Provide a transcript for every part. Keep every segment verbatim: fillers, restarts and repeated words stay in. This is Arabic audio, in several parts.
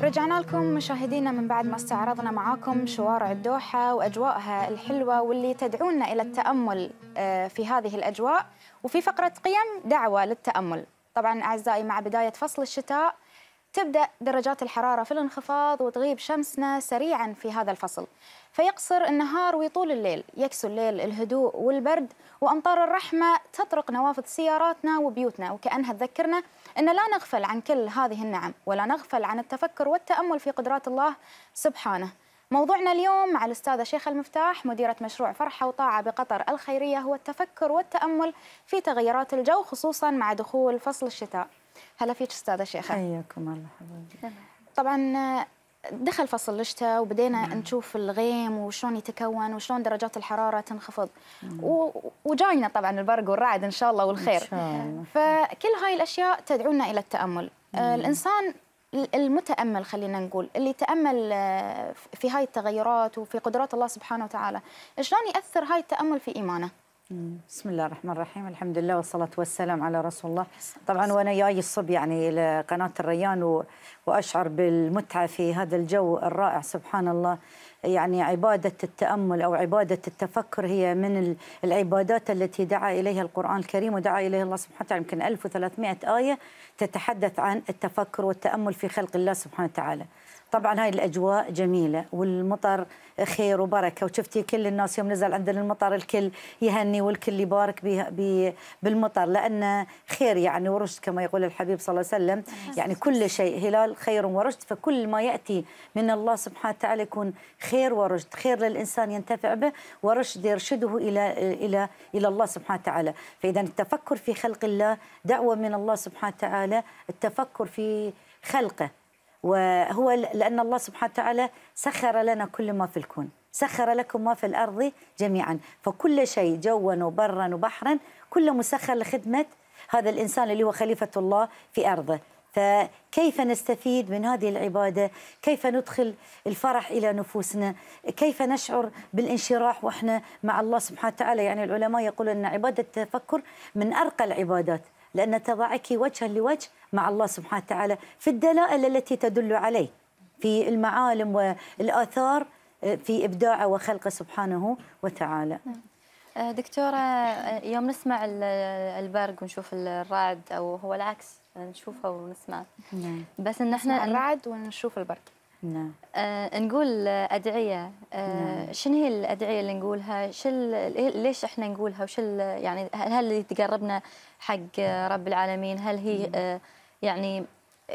رجعنا لكم مشاهدينا من بعد ما استعرضنا معاكم شوارع الدوحة وأجواءها الحلوة واللي تدعونا إلى التأمل في هذه الأجواء. وفي فقرة قيم دعوة للتأمل. طبعا أعزائي مع بداية فصل الشتاء تبدأ درجات الحرارة في الانخفاض وتغيب شمسنا سريعا في هذا الفصل، فيقصر النهار ويطول الليل، يكسو الليل الهدوء والبرد، وأمطار الرحمة تطرق نوافذ سياراتنا وبيوتنا، وكأنها تذكرنا أن لا نغفل عن كل هذه النعم ولا نغفل عن التفكر والتأمل في قدرات الله سبحانه. موضوعنا اليوم مع الأستاذة شيخة المفتاح مديرة مشروع فرحة وطاعة بقطر الخيرية هو التفكر والتأمل في تغيرات الجو خصوصا مع دخول فصل الشتاء. هلا فيك أستاذة شيخة. حياكم الله حبيبتي. طبعا دخل فصل الشتاء وبدينا مم. نشوف الغيم وشلون يتكون وشلون درجات الحرارة تنخفض، و... وجاينا طبعا البرق والرعد إن شاء الله والخير إن شاء الله. فكل هاي الأشياء تدعونا إلى التأمل. آه الإنسان المتأمل خلينا نقول اللي تأمل في هاي التغيرات وفي قدرات الله سبحانه وتعالى، شلون يأثر هاي التأمل في إيمانه؟ بسم الله الرحمن الرحيم، الحمد لله والصلاة والسلام على رسول الله. طبعا وأنا جاي الصب يعني إلى قناة الريان و... وأشعر بالمتعة في هذا الجو الرائع سبحان الله. يعني عبادة التأمل أو عبادة التفكر هي من العبادات التي دعا إليها القرآن الكريم ودعا إليها الله سبحانه وتعالى. يمكن ألف وثلاثمئة آية تتحدث عن التفكر والتأمل في خلق الله سبحانه وتعالى. طبعا هاي الأجواء جميلة والمطر خير وبركة، وشفتي كل الناس يوم نزل عندنا المطر الكل يهني والكل يبارك بالمطر لأنه خير يعني ورشد كما يقول الحبيب صلى الله عليه وسلم. يعني كل شيء هلال خير ورشد، فكل ما يأتي من الله سبحانه وتعالى يكون خير ورشد، خير للإنسان ينتفع به ورشد يرشده إلى إلى إلى الله سبحانه وتعالى. فإذا التفكر في خلق الله دعوة من الله سبحانه وتعالى، التفكر في خلقه، وهو لأن الله سبحانه وتعالى سخر لنا كل ما في الكون، سخر لكم ما في الأرض جميعا، فكل شيء جوا وبرا وبحرا كله مسخر لخدمة هذا الإنسان اللي هو خليفة الله في أرضه. فكيف نستفيد من هذه العبادة؟ كيف ندخل الفرح إلى نفوسنا؟ كيف نشعر بالانشراح وإحنا مع الله سبحانه وتعالى؟ يعني العلماء يقولون أن عبادة التفكر من أرقى العبادات، لأن تضعك وجها لوجه مع الله سبحانه وتعالى في الدلائل التي تدل عليه، في المعالم والآثار في إبداعه وخلقه سبحانه وتعالى. دكتورة، يوم نسمع البرق ونشوف الرعد أو هو العكس نشوفه ونسمع، بس إن إحنا الرعد ونشوف البرق نعم آه نقول أدعية. آه نعم. شنو هي الأدعية اللي نقولها؟ شل ليش إحنا نقولها؟ وش يعني هل اللي تقربنا حق رب العالمين؟ هل هي آه يعني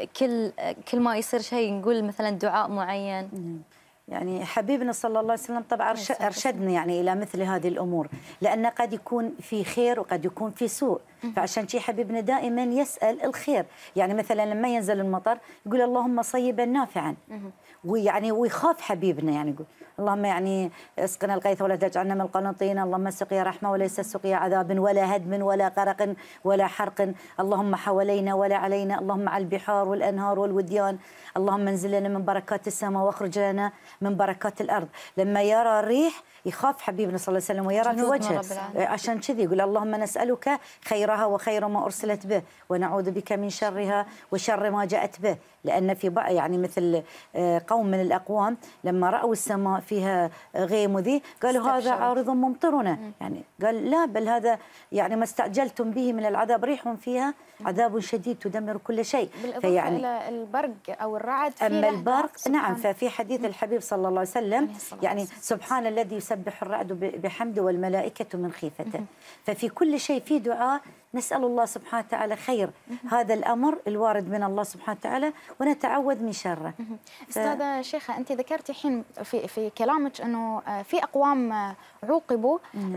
كل كل ما يصير شيء نقول مثلا دعاء معين؟ نعم. يعني حبيبنا صلى الله عليه وسلم طبعا أرشدنا يعني إلى مثل هذه الأمور، لأن قد يكون في خير وقد يكون في سوء، فعشان شيء حبيبنا دائما يسأل الخير. يعني مثلا لما ينزل المطر يقول اللهم صيبا نافعا، ويعني ويخاف حبيبنا يعني يقول اللهم يعني اسقنا الغيث ولا تجعلنا من القانطين، اللهم سقيا رحمة وليس سقيا عذاب ولا هدم ولا غرق ولا حرق، اللهم حوالينا ولا علينا، اللهم على البحار والأنهار والوديان، اللهم انزل لنا من بركات السماء واخرج لنا من بركات الأرض. لما يرى الريح يخاف حبيبنا صلى الله عليه وسلم ويرى في وجهه، عشان كذي يقول اللهم نسألك خيرها وخير ما أرسلت به ونعوذ بك من شرها وشر ما جاءت به. لأن في يعني مثل قوم من الأقوام لما رأوا السماء فيها غيم وذي قالوا هذا عارض ممطرنا، يعني قال لا بل هذا يعني ما استعجلتم به من العذاب ريح فيها عذاب شديد تدمر كل شيء. فيعني إلى البرق أو الرعد أما البرق نعم، ففي حديث الحبيب صلى الله عليه وسلم يعني سبحان الذي يسبح الرعد بحمده والملائكة من خيفته. ففي كل شيء في دعاء نسأل الله سبحانه وتعالى خير هذا الأمر الوارد من الله سبحانه وتعالى ونتعوذ من شره. أستاذة شيخة، أنت ذكرتي حين في في كلامك أنه في أقوام عوقبوا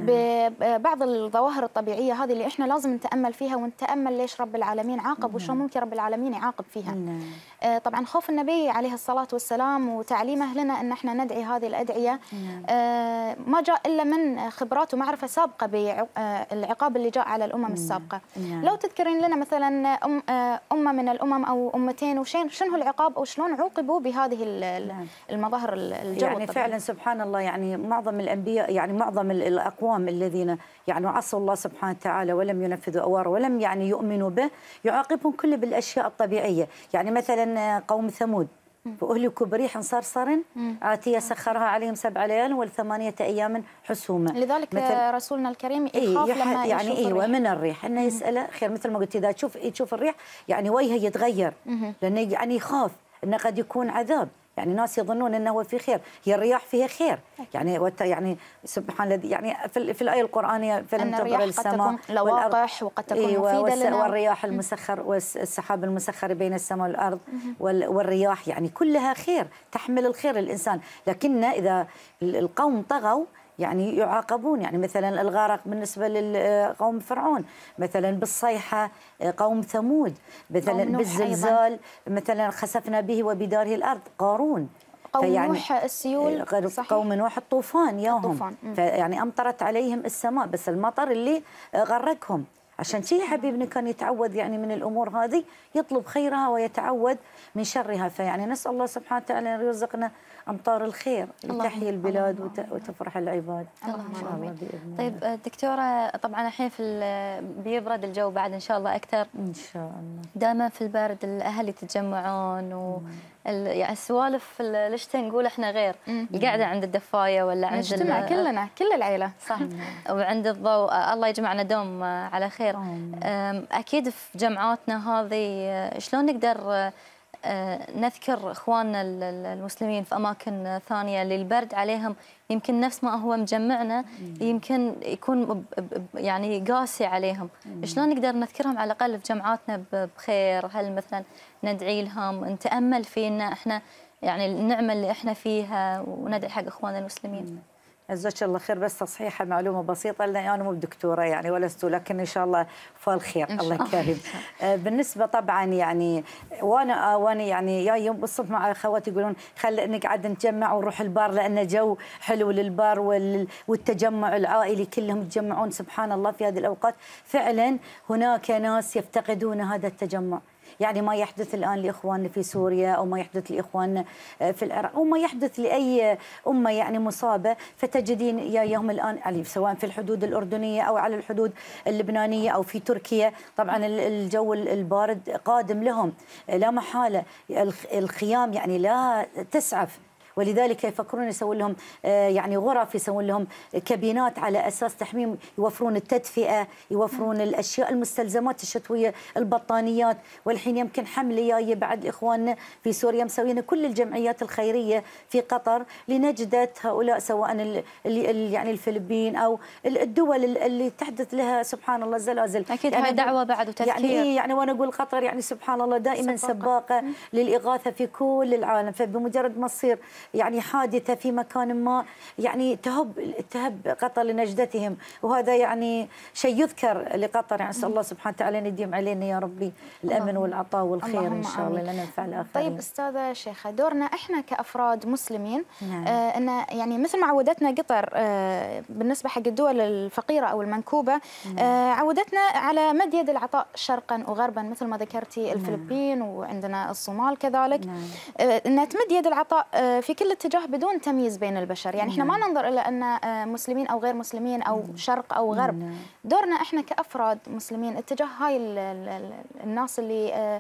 ببعض الظواهر الطبيعية هذه اللي إحنا لازم نتأمل فيها ونتأمل ليش رب العالمين عاقب وشو ممكن رب العالمين يعاقب فيها. طبعا خوف النبي عليه الصلاة والسلام وتعليمه لنا أن إحنا ندعي هذه الأدعية ما جاء إلا من خبرات ومعرفة سابقة بالعقاب اللي جاء على الأمم السابقة. لو تذكرين لنا مثلا أم أمة من الأمم أو أمتين وشين شنو العقاب أو شلون عوقبوا بهذه المظاهر الجو يعني الطبيعي. فعلا سبحان الله، يعني معظم الأنبياء يعني معظم الأقوام الذين يعني عصوا الله سبحانه وتعالى ولم ينفذوا أوامره ولم يعني يؤمنوا به يعاقبهم كل بالأشياء الطبيعية. يعني مثلا قوم ثمود فأهلكوا بريح صرصر عاتية سخرها عليهم سبع ليال والثمانية أيام حسوما. لذلك مثل رسولنا الكريم إيه يخاف لما يعني يشوف ايوه الريح. من الريح انه يساله خير، مثل ما قلت اذا تشوف تشوف الريح يعني وجهه يتغير، لانه يعني يخاف انه قد يكون عذاب. يعني ناس يظنون انه هو في خير، هي الرياح فيها خير. يعني وت يعني سبحان الذي يعني في, في الايه القرانيه فلم تمطر السماء قد تكون لواقح وقد تكون إيه مفيده لنا، والرياح المسخر والسحاب المسخر بين السماء والارض والرياح يعني كلها خير، تحمل الخير للانسان. لكن اذا القوم طغوا يعني يعاقبون. يعني مثلا الغرق بالنسبه لقوم فرعون، مثلا بالصيحه قوم ثمود، مثلا بالزلزال مثلا خسفنا به وبداره الارض قارون، قوم نوح السيول، قوم نوح الطوفان ياهم، فيعني امطرت عليهم السماء بس المطر اللي غرقهم. عشان شيء حبيبنا كان يتعوذ يعني من الامور هذه، يطلب خيرها ويتعوذ من شرها. فيعني نسال الله سبحانه وتعالى ان يرزقنا امطار الخير لتحيي البلاد وت... وتفرح العباد. اللهم امين. طيب دكتوره، طبعا الحين في بيبرد الجو بعد ان شاء الله اكثر ان شاء الله. دائما في البرد الاهل يتجمعون و يعني السوالف الشتاء نقول احنا غير القعده عند الدفايه ولا عند نجتمع كلنا كل العيله صح وعند الضوء. الله يجمعنا دوم على خير. اكيد في جمعاتنا هذه شلون نقدر نذكر اخواننا المسلمين في اماكن ثانيه للبرد عليهم يمكن نفس ما هو مجمعنا يمكن يكون يعني قاسي عليهم. شلون نقدر نذكرهم على الاقل في جمعاتنا بخير؟ هل مثلا ندعي لهم، نتامل فينا احنا يعني النعمه اللي احنا فيها وندعي حق اخواننا المسلمين؟ جزاك الله خير. بس تصحيحه معلومه بسيطه لان انا مو بدكتوره يعني ولست، لكن ان شاء الله فال خير الله يكرم. بالنسبه طبعا يعني وانا وانا يعني يا يوم بالصبح مع اخواتي يقولون خل نقعد نتجمع ونروح البار لان جو حلو للبار والتجمع العائلي كلهم يتجمعون. سبحان الله في هذه الاوقات فعلا هناك ناس يفتقدون هذا التجمع. يعني ما يحدث الآن لإخواننا في سوريا أو ما يحدث لإخواننا في العراق أو ما يحدث لأي أمة يعني مصابة، فتجدين يا يوم الآن علي سواء في الحدود الأردنية أو على الحدود اللبنانية أو في تركيا. طبعا الجو البارد قادم لهم لا محالة، الخيام يعني لا تسعف، ولذلك يفكرون يسوون لهم يعني غرف، يسوون لهم كابينات على اساس تحميم، يوفرون التدفئه، يوفرون الاشياء المستلزمات الشتويه، البطانيات. والحين يمكن حمله جايه بعد اخواننا في سوريا مسوين كل الجمعيات الخيريه في قطر لنجده هؤلاء سواء اللي يعني الفلبين او الدول اللي تحدث لها سبحان الله زلازل. اكيد يعني هاي دعوه بعد وتذكير. يعني يعني وانا اقول قطر يعني سبحان الله دائما سباقه, سباقة للاغاثه في كل العالم، فبمجرد ما تصير يعني حادثة في مكان ما يعني تهب تهب قطر لنجدتهم، وهذا يعني شيء يذكر لقطر. يعني نسأل الله سبحانه وتعالى ان يديم علينا يا ربي الأمن والعطاء والخير إن شاء الله لننفع الآخرين. طيب أستاذة شيخة، دورنا إحنا كأفراد مسلمين نعم. آه أن يعني مثل ما عودتنا قطر آه بالنسبة حق الدول الفقيرة أو المنكوبة نعم. آه عودتنا على مد يد العطاء شرقا وغربا مثل ما ذكرتي الفلبين نعم. وعندنا الصومال كذلك نعم. آه أن تمد يد العطاء آه في كل اتجاه بدون تمييز بين البشر. يعني احنا ما ننظر الى ان مسلمين او غير مسلمين او شرق او غرب. دورنا احنا كافراد مسلمين اتجاه هاي الناس اللي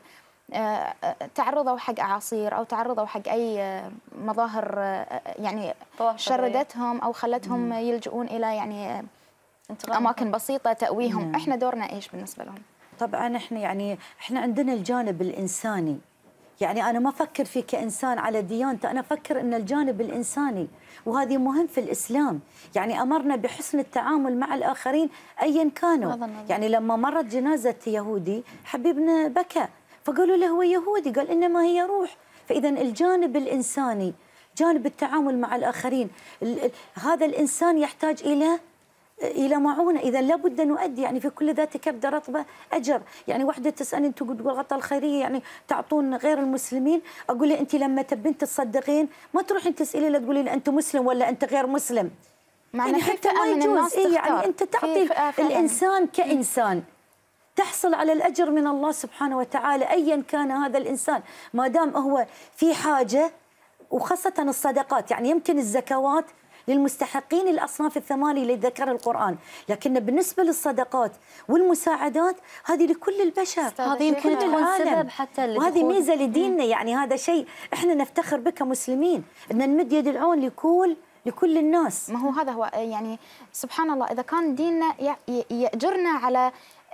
تعرضوا حق اعاصير او تعرضوا حق اي مظاهر يعني شردتهم او خلتهم يلجؤون الى يعني اماكن بسيطه تاويهم. احنا دورنا ايش بالنسبه لهم؟ طبعا احنا يعني احنا عندنا الجانب الانساني. يعني أنا ما أفكر فيه كإنسان على ديانته، أنا أفكر أن الجانب الإنساني وهذه مهم في الإسلام. يعني أمرنا بحسن التعامل مع الآخرين أيا كانوا. يعني لما مرت جنازة يهودي حبيبنا بكى، فقالوا له هو يهودي، قال إنما هي روح. فإذا الجانب الإنساني جانب التعامل مع الآخرين، هذا الإنسان يحتاج إلى إلى معونة. إذا لابد أن نؤدي يعني في كل ذات كبدة رطبة أجر. يعني وحدة تسألني أنتم تقول الغطاء الخيرية يعني تعطون غير المسلمين، أقول لها أنت لما تبين تصدقين ما تروحين تسألي لا تقولي لا أنت مسلم ولا أنت غير مسلم. يعني حتى ما يجوز إيه يعني أنت تعطي الإنسان كإنسان تحصل على الأجر من الله سبحانه وتعالى أيا كان هذا الإنسان، ما دام هو في حاجة. وخاصة الصدقات، يعني يمكن الزكوات للمستحقين الأصناف الثمانية اللي ذكرها القرآن، لكن بالنسبة للصدقات والمساعدات هذه لكل البشر، هذه يمكن تكون سبب حتى وهذه ميزة لديننا. يعني هذا شيء احنا نفتخر به كمسلمين، ان نمد يد العون لكل لكل الناس. ما هو هذا هو يعني سبحان الله، إذا كان ديننا يأجرنا على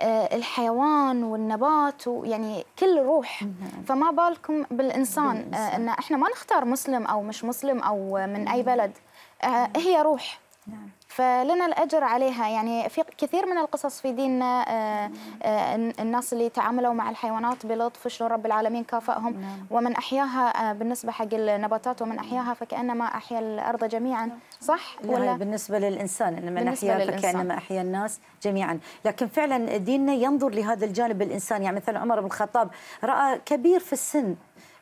الحيوان والنبات ويعني كل روح، فما بالكم بالإنسان، أن إحنا ما نختار مسلم أو مش مسلم أو من أي بلد، هي روح فلنا الأجر عليها. يعني في كثير من القصص في ديننا الناس اللي تعاملوا مع الحيوانات بلطف شلون رب العالمين كافأهم، ومن أحياها بالنسبة حق النباتات ومن أحياها فكأنما أحيا الأرض جميعا، صح ولا؟ بالنسبة للإنسان إن من أحيا فكأنما أحيا الناس جميعا، لكن فعلا ديننا ينظر لهذا الجانب الإنساني. يعني مثلا عمر بن الخطاب رأى كبير في السن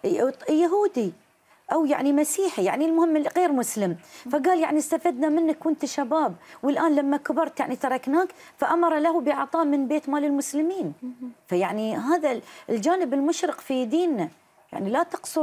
يهودي أو يعني مسيحي، يعني المهم غير مسلم، فقال يعني استفدنا منك وانت شباب، والآن لما كبرت يعني تركناك، فأمر له بعطاء من بيت مال المسلمين. فيعني هذا الجانب المشرق في ديننا، يعني لا تقصر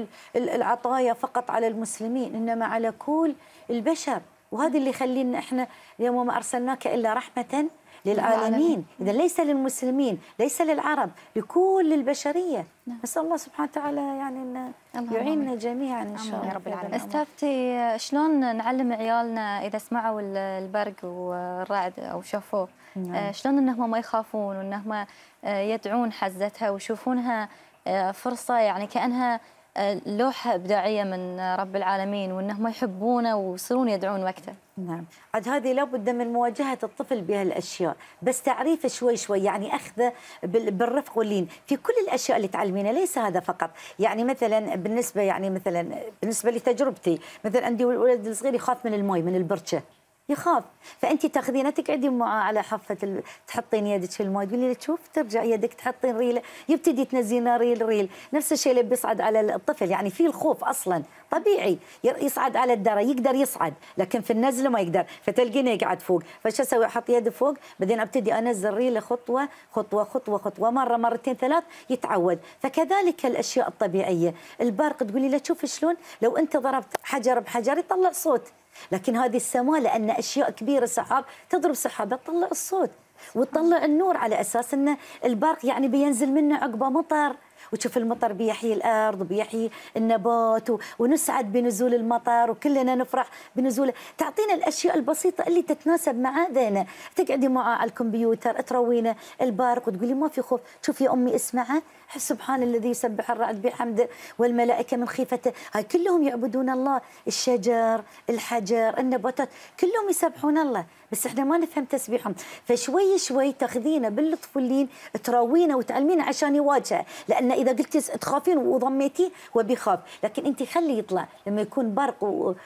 العطايا فقط على المسلمين، إنما على كل البشر. وهذا اللي يخلينا احنا اليوم ما أرسلناك إلا رحمة للعالمين، إذا ليس للمسلمين ليس للعرب، لكل البشرية. نسأل الله سبحانه وتعالى يعني أن يعيننا جميعا إن شاء الله يا رب العالمين. استاذتي شلون نعلم عيالنا إذا سمعوا البرق والرعد أو شافوه، نعم. شلون أنهم ما يخافون وأنهم يدعون حزتها ويشوفونها فرصة يعني كأنها لوحة إبداعية من رب العالمين، وأنهم يحبونه ويصيرون يدعون وقته؟ نعم، عاد هذه لابد من مواجهة الطفل بهالأشياء، بس تعريفه شوي شوي، يعني أخذه بالرفق واللين في كل الأشياء اللي تعلمينها، ليس هذا فقط. يعني مثلا بالنسبة يعني مثلا بالنسبة لتجربتي، مثلا عندي ولد الصغير يخاف من الماء، من البركة يخاف، فانت تاخذينه تقعدي معه على حافه ال... تحطين يدك في الماء، تقولي له شوف، ترجع يدك تحطين ريله، يبتدي تنزلين ريل ريل. نفس الشيء اللي بيصعد على الطفل، يعني في الخوف اصلا طبيعي، يصعد على الدرة يقدر يصعد، لكن في النزله ما يقدر، فتلقينه يقعد فوق، فش اسوي؟ احط يده فوق، بعدين ابتدي انزل ريله خطوه خطوه خطوه خطوه، مره مرتين ثلاث يتعود. فكذلك الاشياء الطبيعيه، البرق تقولي له شوف شلون لو انت ضربت حجر بحجر يطلع صوت، لكن هذه السماء لأن أشياء كبيرة سحاب تضرب سحابة تطلع الصوت وتطلع النور، على أساس أن البرق يعني بينزل منه عقبة مطر، وتشوف المطر بيحيي الأرض وبيحيي النبات، ونسعد بنزول المطر وكلنا نفرح بنزوله. تعطينا الأشياء البسيطة اللي تتناسب مع ذينا. تقعدي معه على الكمبيوتر تروينا البارق وتقولي ما في خوف، شوف يا أمي اسمعه، سبحان الذي يسبح الرعد بحمده والملائكة من خيفته. هاي كلهم يعبدون الله، الشجر الحجر النباتات كلهم يسبحون الله، بس احنا ما نفهم تسبيحهم. فشوي شوي تاخذينا باللطف واللين تراوينا وتعلمينا عشان يواجهه، لان اذا قلتي تخافين وضميتيه هو بيخاف، لكن انت خليه يطلع لما يكون برق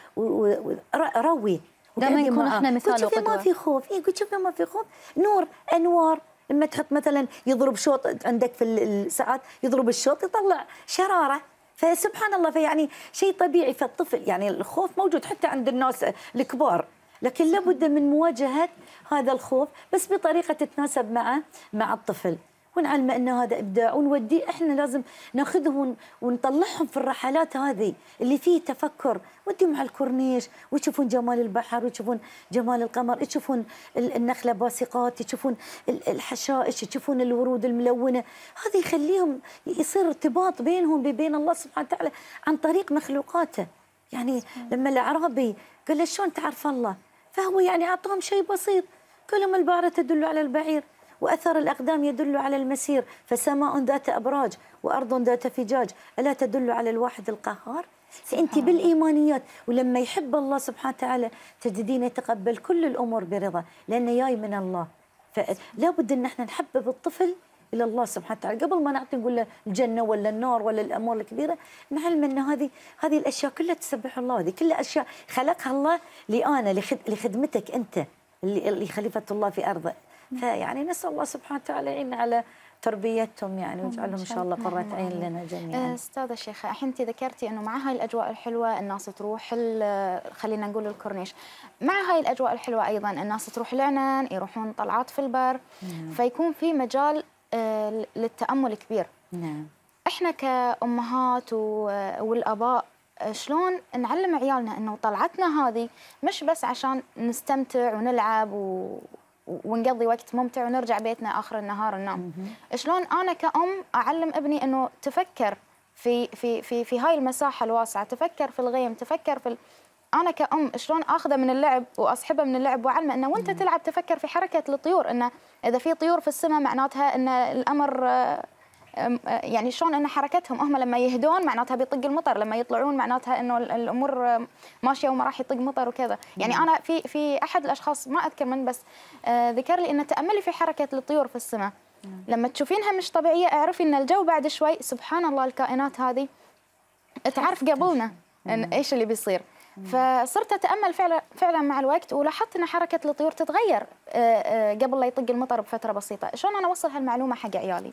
وروي دائما يكون احنا مثال وقدوه. ما في خوف، اي قلت شوفي ما في خوف، نور انوار. لما تحط مثلا يضرب شوط عندك في الساعات، يضرب الشوط يطلع شراره، فسبحان الله. فيعني شيء طبيعي في الطفل، يعني الخوف موجود حتى عند الناس الكبار، لكن لابد من مواجهه هذا الخوف بس بطريقه تتناسب مع مع الطفل، ونعلمه ان هذا ابداع، ونوديه احنا لازم ناخذهم ونطلعهم في الرحلات هذه اللي فيه تفكر، وديهم على الكورنيش ويشوفون جمال البحر ويشوفون جمال القمر، يشوفون النخله باسقات، يشوفون الحشائش، يشوفون الورود الملونه. هذا يخليهم يصير ارتباط بينهم وبين الله سبحانه وتعالى عن طريق مخلوقاته. يعني لما الاعرابي قال له شلون تعرف الله، فهو يعني اعطاهم شيء بسيط، قال لهم البعره تدل على البعير، وأثر الأقدام يدل على المسير، فسماء ذات أبراج وأرض ذات فجاج ألا تدل على الواحد القهار. فأنت بالإيمانيات، ولما يحب الله سبحانه وتعالى تجدين يتقبل كل الأمور برضا، لأنه جاي من الله. فلا بد أن احنا نحبب الطفل إلى الله سبحانه وتعالى قبل ما نعطي نقول له الجنة ولا النار ولا الأمور الكبيرة. نعلم أن هذه هذه الأشياء كلها تسبح الله، هذه كلها أشياء خلقها الله لأنا لخدمتك أنت اللي خليفة الله في أرضه. فيعني نسأل الله سبحانه وتعالى يعيننا على تربيتهم يعني، ويجعلهم إن شاء الله قرة عين لنا جميعا. أستاذة شيخة، الحين أنت ذكرتي إنه مع هاي الأجواء الحلوة الناس تروح خلينا نقول الكورنيش، مع هاي الأجواء الحلوة أيضا الناس تروح العنان، يروحون طلعات في البر، نعم. فيكون في مجال للتأمل كبير. نعم. إحنا كأمهات والآباء شلون نعلم عيالنا انه طلعتنا هذه مش بس عشان نستمتع ونلعب و... ونقضي وقت ممتع ونرجع بيتنا اخر النهار ننام. شلون انا كأم اعلم ابني انه تفكر في في في في هاي المساحه الواسعه، تفكر في الغيم، تفكر في ال... انا كأم شلون اخذه من اللعب واصحبه من اللعب واعلمه انه وانت تلعب تفكر في حركه الطيور، انه اذا في طيور في السماء معناتها ان الامر يعني شلون ان حركتهم هم لما يهدون معناتها بيطق المطر، لما يطلعون معناتها انه الامور ماشيه وما راح يطق مطر وكذا. يعني انا في في احد الاشخاص ما اذكر من بس آه ذكر لي ان تاملي في حركه الطيور في السماء، لما تشوفينها مش طبيعيه اعرفي ان الجو بعد شوي سبحان الله الكائنات هذه تعرف قبلنا إن ايش اللي بيصير. فصرت اتامل فعلا فعلا مع الوقت، ولاحظت ان حركه الطيور تتغير قبل لا يطق المطر بفتره بسيطه. شلون انا اوصل هالمعلومه حق عيالي؟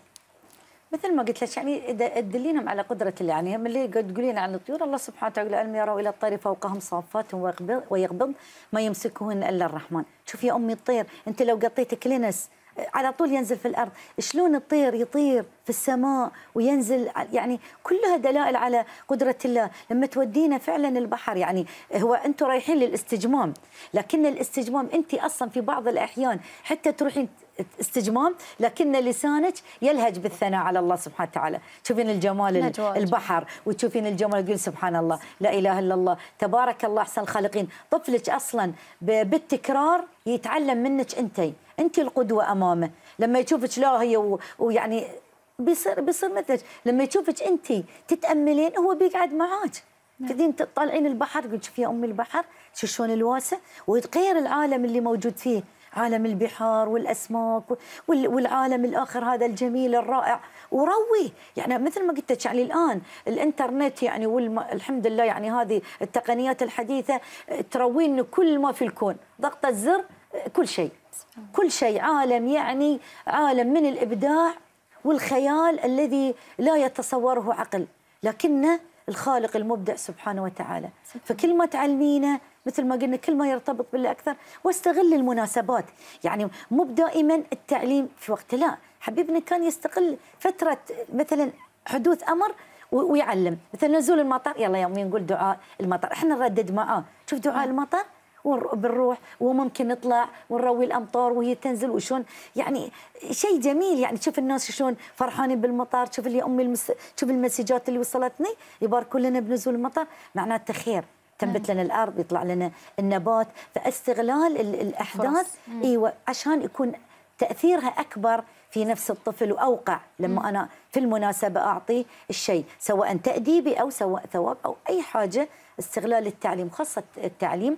مثل ما قلت لك يعني اذا تدلينهم على قدره الله، يعني هم اللي قد تقولين عن الطيور الله سبحانه وتعالى ألم يروا الى الطير فوقهم صافات ويقبض ما يمسكهن الا الرحمن. شوف يا امي الطير انت لو قطيت كلينس على طول ينزل في الارض، شلون الطير يطير في السماء وينزل، يعني كلها دلائل على قدره الله. لما تودينا فعلا البحر يعني هو انتم رايحين للاستجمام، لكن الاستجمام انت اصلا في بعض الاحيان حتى تروحين استجمام لكن لسانك يلهج بالثناء على الله سبحانه وتعالى. تشوفين الجمال نجواج. البحر وتشوفين الجمال تقول سبحان الله لا اله الا الله تبارك الله احسن الخالقين. طفلك اصلا بالتكرار يتعلم منك، انت انت القدوه امامه. لما يشوفك لا هي ويعني بيصير بيصير مثلك، لما يشوفك انت تتاملين هو بيقعد معاك. تقدرين تطلعين البحر تقول شوفي يا امي البحر شو شلون الواسع، ويتغير العالم اللي موجود فيه، عالم البحار والاسماك والعالم الاخر هذا الجميل الرائع وروي. يعني مثل ما قلت لك يعني الان الانترنت يعني والحمد لله يعني هذه التقنيات الحديثه تروين كل ما في الكون، ضغطه زر كل شيء كل شيء عالم، يعني عالم من الابداع والخيال الذي لا يتصوره عقل، لكنه الخالق المبدع سبحانه وتعالى. فكل ما تعلمينه مثل ما قلنا كل ما يرتبط بالله اكثر. واستغل المناسبات، يعني مو دائما التعليم في وقت، لا حبيبنا كان يستغل فتره مثلا حدوث امر ويعلم، مثلا نزول المطر يلا يومين نقول دعاء المطر، احنا نردد معاه شوف دعاء المطر وبنروح وممكن نطلع ونروي الامطار وهي تنزل وشون، يعني شيء جميل. يعني شوف الناس شلون فرحانين بالمطر، شوف اللي امي المس... شوف المسجات اللي وصلتني يباركوا لنا بنزول المطر، معناته خير تنبت لنا الارض يطلع لنا النبات. فاستغلال الاحداث ايوه عشان يكون تاثيرها اكبر في نفس الطفل واوقع لما انا في المناسبه اعطيه الشيء سواء تاديبي او سواء ثواب او اي حاجه. استغلال التعليم خاصه التعليم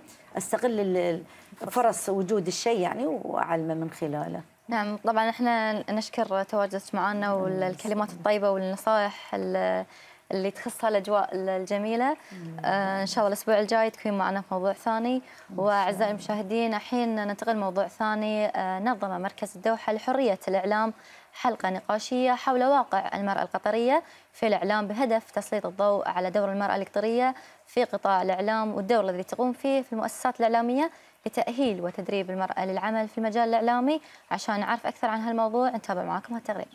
استغل فرص وجود الشيء يعني واعلمه من خلاله. نعم طبعا احنا نشكر تواجدك معنا والكلمات الطيبه والنصائح اللي تخص الاجواء الجميله. آه ان شاء الله الاسبوع الجاي تكون معنا في موضوع ثاني. واعزائي المشاهدين الحين ننتقل موضوع ثاني. آه نظم مركز الدوحه لحريه الاعلام حلقه نقاشيه حول واقع المراه القطريه في الاعلام بهدف تسليط الضوء على دور المراه القطريه في قطاع الاعلام والدور الذي تقوم فيه في المؤسسات الاعلاميه لتاهيل وتدريب المراه للعمل في المجال الاعلامي. عشان نعرف اكثر عن هالموضوع نتابع معكم هالتقرير.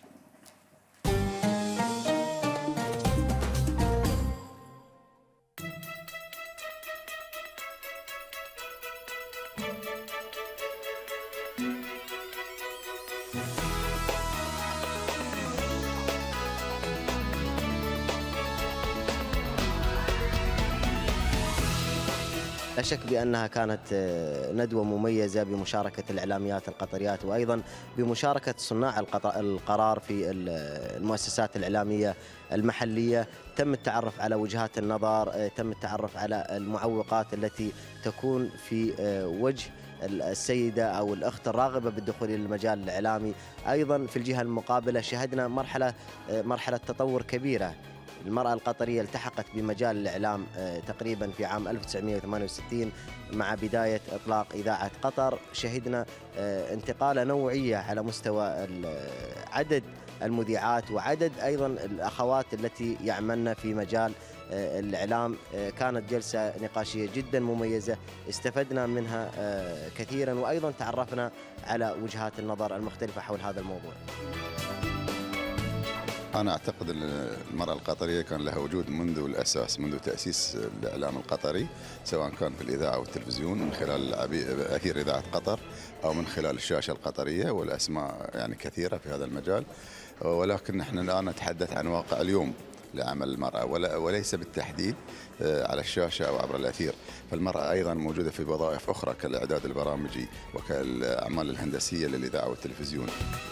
لا شك بأنها كانت ندوة مميزة بمشاركة الإعلاميات القطريات وأيضا بمشاركة صناع القرار في المؤسسات الإعلامية المحلية. تم التعرف على وجهات النظر، تم التعرف على المعوقات التي تكون في وجه السيدة أو الأخت الراغبة بالدخول إلى المجال الإعلامي. أيضا في الجهة المقابلة شهدنا مرحلة مرحلة تطور كبيرة. المرأة القطرية التحقت بمجال الإعلام تقريبا في عام ألف وتسعمئة وثمانية وستين مع بداية إطلاق إذاعة قطر. شهدنا انتقالة نوعية على مستوى عدد المذيعات وعدد أيضا الأخوات التي يعملن في مجال الإعلام. كانت جلسة نقاشية جدا مميزة استفدنا منها كثيرا وأيضا تعرفنا على وجهات النظر المختلفة حول هذا الموضوع. أنا أعتقد أن المرأة القطرية كان لها وجود منذ الأساس، منذ تأسيس الإعلام القطري، سواء كان في الإذاعة والتلفزيون من خلال أثير إذاعة قطر أو من خلال الشاشة القطرية، والأسماء يعني كثيرة في هذا المجال. ولكن نحن الآن نتحدث عن واقع اليوم لعمل المرأة وليس بالتحديد على الشاشة أو عبر الأثير. فالمرأة أيضا موجودة في وظائف أخرى كالإعداد البرامجي وكالأعمال الهندسية للإذاعة والتلفزيون.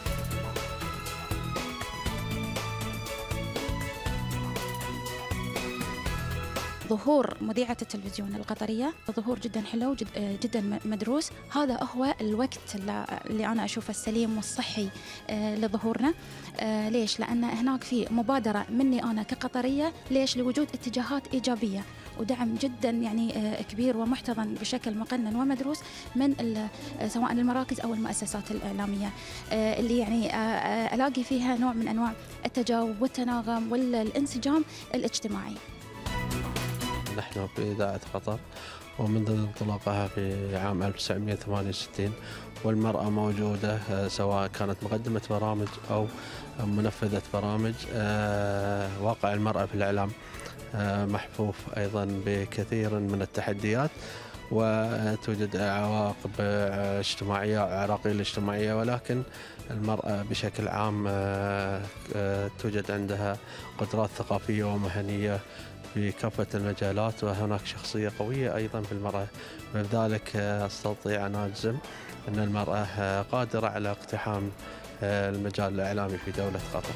ظهور مذيعة التلفزيون القطرية ظهور جدا حلو جد جدا مدروس. هذا هو الوقت اللي أنا أشوفه السليم والصحي لظهورنا. ليش؟ لأن هناك في مبادرة مني أنا كقطرية، ليش؟ لوجود اتجاهات إيجابية ودعم جدا يعني كبير ومحتضن بشكل مقنن ومدروس من سواء المراكز أو المؤسسات الإعلامية، اللي يعني ألاقي فيها نوع من أنواع التجاوب والتناغم والانسجام الاجتماعي. نحن في إذاعة قطر ومنذ انطلاقها في عام ألف وتسعمئة وثمانية وستين والمرأة موجودة سواء كانت مقدمة برامج أو منفذة برامج. واقع المرأة في الإعلام محفوف أيضا بكثير من التحديات، وتوجد عواقب اجتماعية عراقيل اجتماعية، ولكن المرأة بشكل عام توجد عندها قدرات ثقافية ومهنية في كافة المجالات، وهناك شخصية قوية أيضا في المرأة. بذلك أستطيع أن أجزم أن المرأة قادرة على اقتحام المجال الإعلامي في دولة قطر.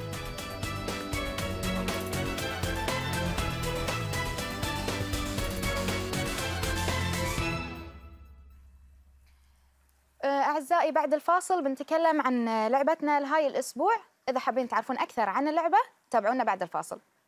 أعزائي بعد الفاصل بنتكلم عن لعبتنا لهاي الأسبوع. إذا حابين تعرفون أكثر عن اللعبة تابعونا بعد الفاصل.